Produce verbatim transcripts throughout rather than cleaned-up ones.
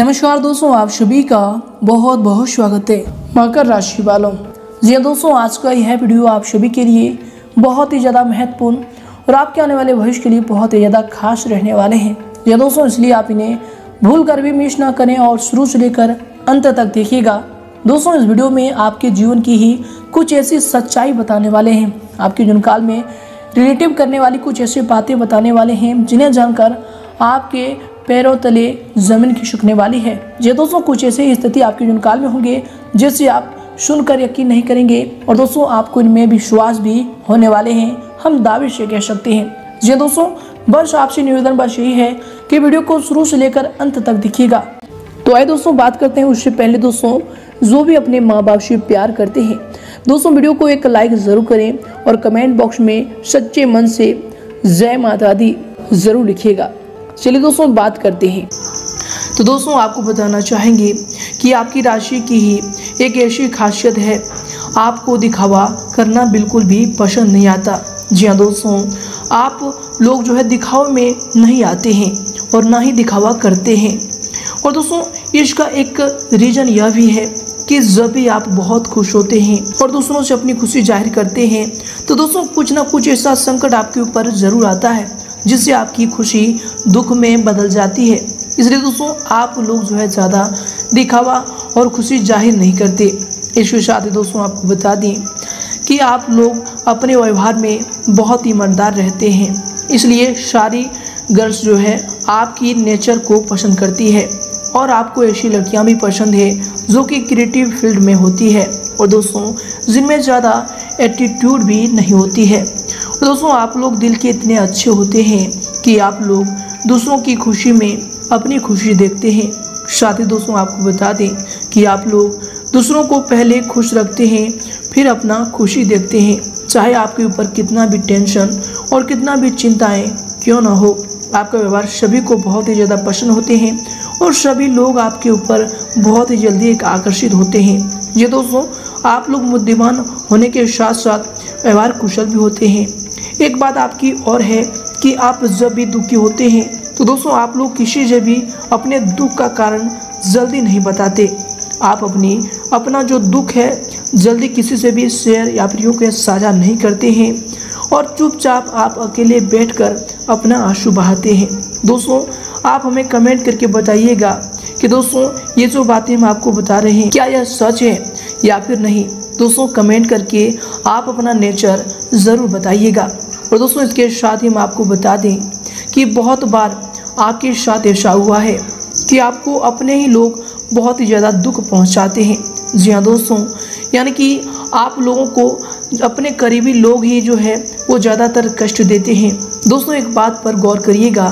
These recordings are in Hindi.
नमस्कार दोस्तों, आप सभी का बहुत बहुत स्वागत है। मकर राशि वालों, जी दोस्तों, आज का यह वीडियो आप सभी के लिए बहुत ही ज़्यादा महत्वपूर्ण और आपके आने वाले भविष्य के लिए बहुत ही ज़्यादा खास रहने वाले हैं। जी दोस्तों, इसलिए आप इन्हें भूल कर भी मिस ना करें और शुरू से लेकर अंत तक देखिएगा। दोस्तों, इस वीडियो में आपके जीवन की ही कुछ ऐसी सच्चाई बताने वाले हैं, आपके जीवन काल में रिलेटिव करने वाली कुछ ऐसी बातें बताने वाले हैं जिन्हें जानकर आपके पैरों तले जमीन खिसकने वाली है। जी दोस्तों, कुछ ऐसे स्थिति आपके जीवन काल में होंगे जिससे आप सुनकर यकीन नहीं करेंगे और दोस्तों आपको इनमें विश्वास भी होने वाले हैं, हम दावे से कह सकते हैं। जी दोस्तों, बस आपसे निवेदन बस यही है कि वीडियो को शुरू से लेकर अंत तक देखिएगा। तो आइए दोस्तों बात करते हैं। उससे पहले दोस्तों, जो भी अपने माँ बाप से प्यार करते हैं दोस्तों, वीडियो को एक लाइक ज़रूर करें और कमेंट बॉक्स में सच्चे मन से जय माता दी ज़रूर लिखिएगा। चलिए दोस्तों बात करते हैं। तो दोस्तों, आपको बताना चाहेंगे कि आपकी राशि की ही एक ऐसी खासियत है, आपको दिखावा करना बिल्कुल भी पसंद नहीं आता। जी हाँ दोस्तों, आप लोग जो है दिखावे में नहीं आते हैं और ना ही दिखावा करते हैं। और दोस्तों, इसका एक रीज़न यह भी है कि जब भी आप बहुत खुश होते हैं और दूसरों से अपनी खुशी जाहिर करते हैं तो दोस्तों कुछ ना कुछ ऐसा संकट आपके ऊपर ज़रूर आता है जिससे आपकी खुशी दुख में बदल जाती है। इसलिए दोस्तों आप लोग जो है ज़्यादा दिखावा और खुशी जाहिर नहीं करते। इसके साथ ही दोस्तों आपको बता दें कि आप लोग अपने व्यवहार में बहुत ईमानदार रहते हैं, इसलिए सारी गर्ल्स जो है आपकी नेचर को पसंद करती है और आपको ऐसी लड़कियां भी पसंद है जो कि क्रिएटिव फील्ड में होती है और दोस्तों जिनमें ज़्यादा एटीट्यूड भी नहीं होती है। और दोस्तों आप लोग दिल के इतने अच्छे होते हैं कि आप लोग दूसरों की खुशी में अपनी खुशी देखते हैं। साथ ही दोस्तों आपको बता दें कि आप लोग दूसरों को पहले खुश रखते हैं फिर अपना खुशी देखते हैं, चाहे आपके ऊपर कितना भी टेंशन और कितना भी चिंताएं क्यों ना हो। आपका व्यवहार सभी को बहुत ही ज़्यादा पसंद होते हैं और सभी लोग आपके ऊपर बहुत ही जल्दी एक आकर्षित होते हैं। ये दोस्तों आप लोग बुद्धिमान होने के साथ साथ व्यवहार कुशल भी होते हैं। एक बात आपकी और है कि आप जब भी दुखी होते हैं तो दोस्तों आप लोग किसी से भी अपने दुख का कारण जल्दी नहीं बताते। आप अपनी अपना जो दुख है जल्दी किसी से भी शेयर या प्रियों के साझा नहीं करते हैं और चुपचाप आप अकेले बैठकर अपना आंसू बहाते हैं। दोस्तों आप हमें कमेंट करके बताइएगा कि दोस्तों ये जो बातें हम आपको बता रहे हैं क्या यह सच है या फिर नहीं। दोस्तों कमेंट करके आप अपना नेचर ज़रूर बताइएगा। और दोस्तों इसके साथ ही हम आपको बता दें कि बहुत बार आपके साथ ऐसा हुआ है कि आपको अपने ही लोग बहुत ही ज़्यादा दुख पहुंचाते हैं। जी हाँ दोस्तों, यानी कि आप लोगों को अपने करीबी लोग ही जो है वो ज़्यादातर कष्ट देते हैं। दोस्तों एक बात पर गौर करिएगा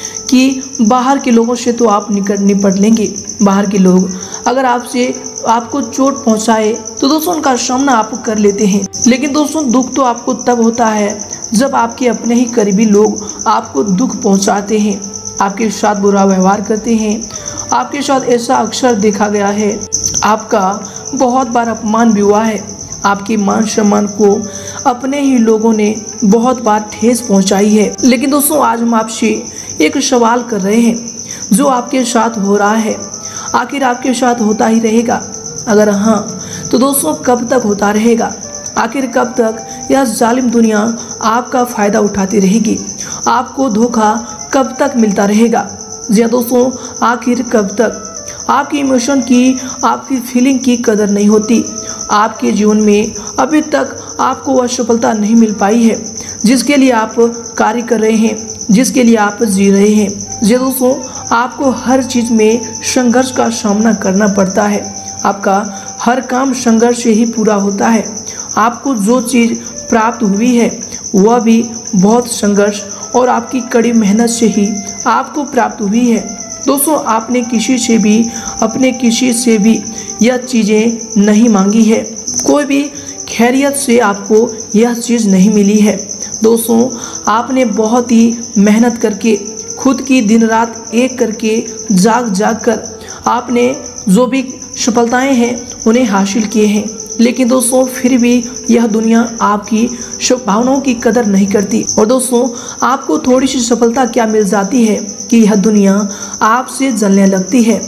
कि बाहर के लोगों से तो आप निकट निपट लेंगे, बाहर के लोग अगर आपसे आपको चोट पहुंचाए तो दोस्तों उनका सामना आप कर लेते हैं, लेकिन दोस्तों दुख तो आपको तब होता है जब आपके अपने ही करीबी लोग आपको दुख पहुंचाते हैं, आपके साथ बुरा व्यवहार करते हैं। आपके साथ ऐसा अक्सर देखा गया है, आपका बहुत बार अपमान भी हुआ है, आपके मान सम्मान को अपने ही लोगों ने बहुत बार ठेस पहुंचाई है। लेकिन दोस्तों आज हम आपसे एक सवाल कर रहे हैं, जो आपके साथ हो रहा है आखिर आपके साथ होता ही रहेगा? अगर हाँ तो दोस्तों कब तक होता रहेगा? आखिर कब तक यह जालिम दुनिया आपका फ़ायदा उठाती रहेगी? आपको धोखा कब तक मिलता रहेगा? जी दोस्तों, आखिर कब तक? आपकी इमोशन की, आपकी फीलिंग की कदर नहीं होती। आपके जीवन में अभी तक आपको वह सफलता नहीं मिल पाई है जिसके लिए आप कार्य कर रहे हैं, जिसके लिए आप जी रहे हैं। जी दोस्तों, आपको हर चीज़ में संघर्ष का सामना करना पड़ता है। आपका हर काम संघर्ष से ही पूरा होता है। आपको जो चीज़ प्राप्त हुई है वह भी बहुत संघर्ष और आपकी कड़ी मेहनत से ही आपको प्राप्त हुई है। दोस्तों आपने किसी से भी अपने किसी से भी यह चीज़ें नहीं मांगी है, कोई भी खैरियत से आपको यह चीज़ नहीं मिली है। दोस्तों आपने बहुत ही मेहनत करके खुद की दिन रात एक करके जाग जाग कर आपने जो भी सफलताएं हैं उन्हें हासिल किए हैं, लेकिन दोस्तों फिर भी यह दुनिया आपकी भावनाओं की कदर नहीं करती। और दोस्तों आपको थोड़ी सी सफलता क्या मिल जाती है कि यह दुनिया आपसे जलने लगती है,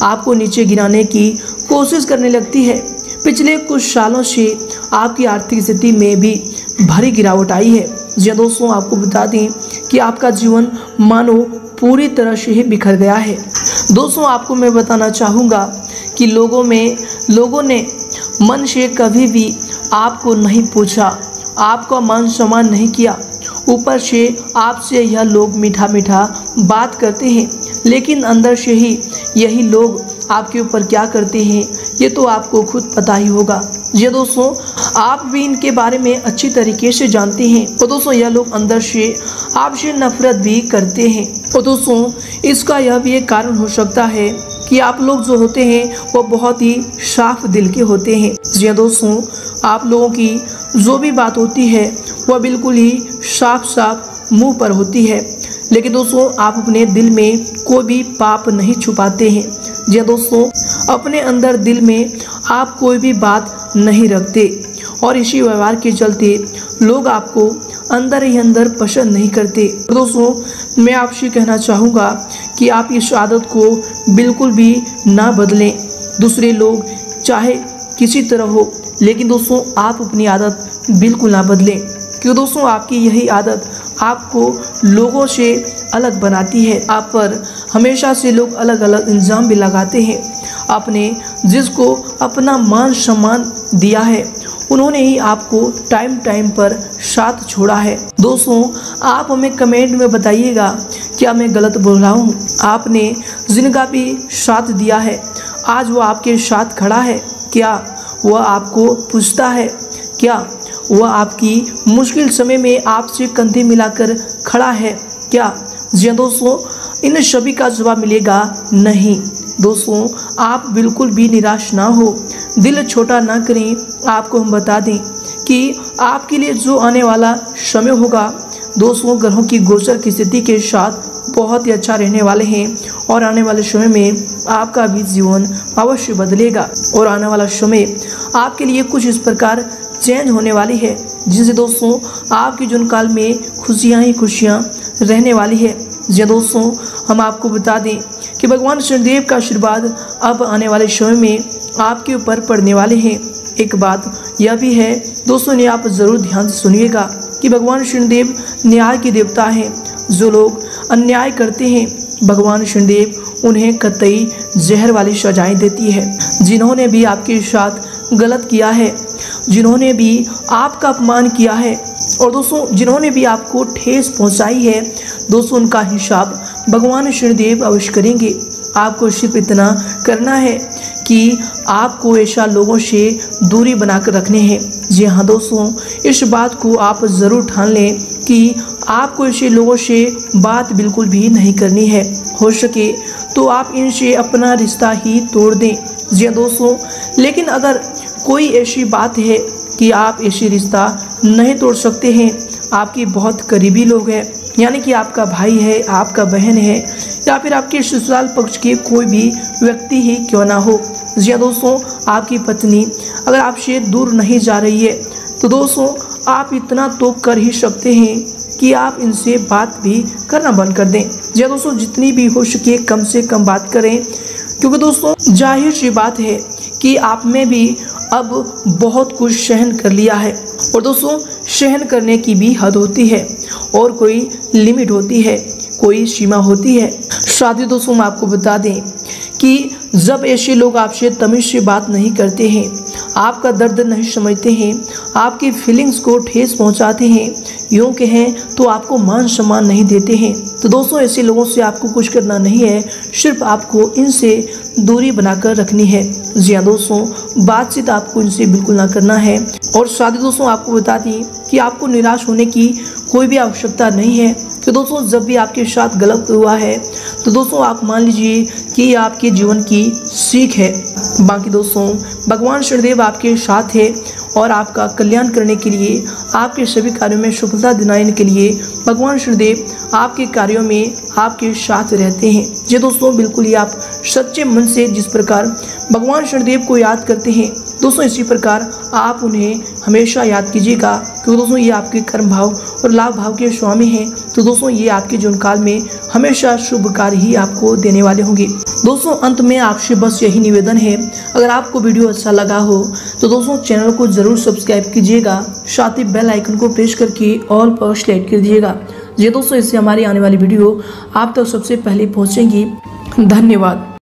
आपको नीचे गिराने की कोशिश करने लगती है। पिछले कुछ सालों से आपकी आर्थिक स्थिति में भी भारी गिरावट आई है। जी दोस्तों, आपको बता दें कि आपका जीवन मानो पूरी तरह से ही बिखर गया है। दोस्तों, आपको मैं बताना चाहूँगा कि लोगों में लोगों ने मन से कभी भी आपको नहीं पूछा, आपका मान सम्मान नहीं किया। ऊपर से आपसे यह लोग मीठा मीठा बात करते हैं, लेकिन अंदर से ही यही लोग आपके ऊपर क्या करते हैं ये तो आपको खुद पता ही होगा। ये दोस्तों, आप भी इनके बारे में अच्छी तरीके से जानते हैं। तो दोस्तों, यह लोग अंदर से आपसे नफरत भी करते हैं। और दोस्तों, इसका यह भी एक कारण हो सकता है कि आप लोग जो होते हैं वो बहुत ही साफ दिल के होते हैं। जी दोस्तों, आप लोगों की जो भी बात होती है वह बिल्कुल ही साफ साफ मुंह पर होती है, लेकिन दोस्तों आप अपने दिल में कोई भी पाप नहीं छुपाते हैं। जी दोस्तों, अपने अंदर दिल में आप कोई भी बात नहीं रखते और इसी व्यवहार के चलते लोग आपको अंदर ही अंदर पसंद नहीं करते। दोस्तों, मैं आपसे कहना चाहूँगा कि आप इस आदत को बिल्कुल भी ना बदलें। दूसरे लोग चाहे किसी तरह हो, लेकिन दोस्तों आप अपनी आदत बिल्कुल ना बदलें, क्योंकि दोस्तों आपकी यही आदत आपको लोगों से अलग बनाती है। आप पर हमेशा से लोग अलग अलग इल्ज़ाम भी लगाते हैं। आपने जिसको अपना मान सम्मान दिया है उन्होंने ही आपको टाइम टाइम पर साथ छोड़ा है। दोस्तों, आप हमें कमेंट में बताइएगा क्या मैं गलत बोल रहा हूँ। आपने जिनका भी साथ दिया है आज वो आपके साथ खड़ा है क्या? वह आपको पूछता है क्या? वह आपकी मुश्किल समय में आपसे कंधे मिलाकर खड़ा है क्या? जी दोस्तों, इन सभी का जवाब मिलेगा नहीं। दोस्तों, आप बिल्कुल भी निराश ना हो, दिल छोटा ना करें। आपको हम बता दें कि आपके लिए जो आने वाला समय होगा दोस्तों ग्रहों की गोचर की स्थिति के साथ बहुत ही अच्छा रहने वाले हैं और आने वाले समय में आपका भी जीवन अवश्य बदलेगा और आने वाला समय आपके लिए कुछ इस प्रकार चेंज होने वाली है जिससे दोस्तों आपके जीवन काल में खुशियाँ ही खुशियाँ रहने वाली है। जी दोस्तों, हम आपको बता दें कि भगवान शनिदेव का आशीर्वाद अब आने वाले समय में आपके ऊपर पड़ने वाले हैं। एक बात यह भी है दोस्तों ने आप ज़रूर ध्यान से सुनिएगा कि भगवान शनिदेव न्याय के देवता हैं। जो लोग अन्याय करते हैं भगवान शनिदेव उन्हें कतई जहर वाली सजाएं देती है। जिन्होंने भी आपके साथ गलत किया है, जिन्होंने भी आपका अपमान किया है और दोस्तों जिन्होंने भी आपको ठेस पहुंचाई है दोस्तों उनका हिसाब भगवान शनिदेव अवश्य करेंगे। आपको सिर्फ इतना करना है कि आपको ऐसा लोगों से दूरी बनाकर रखने हैं। जी हाँ दोस्तों, इस बात को आप ज़रूर ठान लें कि आपको ऐसे लोगों से बात बिल्कुल भी नहीं करनी है। हो सके तो आप इनसे अपना रिश्ता ही तोड़ दें। जी हाँ दोस्तों, लेकिन अगर कोई ऐसी बात है कि आप ऐसी रिश्ता नहीं तोड़ सकते हैं, आपके बहुत करीबी लोग हैं, यानी कि आपका भाई है, आपका बहन है या फिर आपके ससुराल पक्ष के कोई भी व्यक्ति ही क्यों ना हो। जी हाँ दोस्तों, आपकी पत्नी अगर आपसे दूर नहीं जा रही है तो दोस्तों आप इतना तो कर ही सकते हैं कि आप इनसे बात भी करना बंद कर दें। जी हाँ दोस्तों, जितनी भी हो सके कम से कम बात करें, क्योंकि दोस्तों जाहिर सी बात है कि आप में भी अब बहुत कुछ सहन कर लिया है और दोस्तों सहन करने की भी हद होती है और कोई लिमिट होती है, कोई सीमा होती है। साथ दोस्तों मैं आपको बता दें कि जब ऐसे लोग आपसे तमीज़ से बात नहीं करते हैं, आपका दर्द नहीं समझते हैं, आपकी फीलिंग्स को ठेस पहुंचाते हैं, यूँ कहें तो आपको मान सम्मान नहीं देते हैं, तो दोस्तों ऐसे लोगों से आपको कुछ करना नहीं है, सिर्फ आपको इनसे दूरी बनाकर रखनी है। जी हाँ दोस्तों, बातचीत आपको इनसे बिल्कुल ना करना है। और साथ ही दोस्तों आपको बता दी कि आपको निराश होने की कोई भी आवश्यकता नहीं है। तो दोस्तों जब भी आपके साथ गलत हुआ है तो दोस्तों आप मान लीजिए कि ये आपके जीवन की सीख है। बाकी दोस्तों भगवान शनिदेव आपके साथ है और आपका कल्याण करने के लिए, आपके सभी कार्यों में सफलता दिलाने के लिए भगवान शनिदेव आपके कार्यों में आपके साथ रहते हैं। जी दोस्तों, बिल्कुल ही आप सच्चे मन से जिस प्रकार भगवान शनिदेव को याद करते हैं दोस्तों इसी प्रकार आप उन्हें हमेशा याद कीजिएगा, क्योंकि दोस्तों ये आपके कर्म भाव और लाभ भाव के स्वामी हैं। तो दोस्तों ये आपके जीवन काल में हमेशा शुभ कार्य ही आपको देने वाले होंगे। दोस्तों अंत में आपसे बस यही निवेदन है, अगर आपको वीडियो अच्छा लगा हो तो दोस्तों चैनल को जरूर सब्सक्राइब कीजिएगा, साथ ही बेल आइकन को प्रेस करके ऑल पर सेलेक्ट कर दीजिएगा। ये दोस्तों इससे हमारी आने वाली वीडियो आप तक सबसे पहले पहुंचेंगी। धन्यवाद।